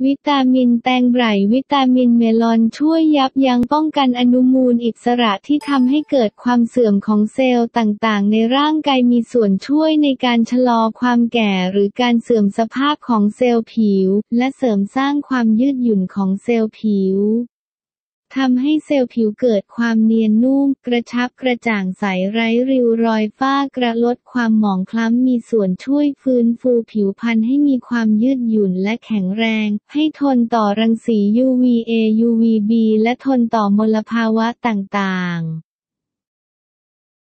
วิตามินแตงไบรท์วิตามินเมลอนช่วยยับยั้งป้องกันอนุมูลอิสระที่ทำให้เกิดความเสื่อมของเซลล์ต่างๆในร่างกายมีส่วนช่วยในการชะลอความแก่หรือการเสื่อมสภาพของเซลล์ผิวและเสริมสร้างความยืดหยุ่นของเซลล์ผิวทำให้เซลล์ผิวเกิดความเนียนนุ่มกระชับกระจ่างใสไร้ริ้วรอยฝ้ากระลดความหมองคล้ำมีส่วนช่วยฟื้นฟูผิวพรรณให้มีความยืดหยุ่นและแข็งแรงให้ทนต่อรังสี UVA UVB และทนต่อมลภาวะต่างๆ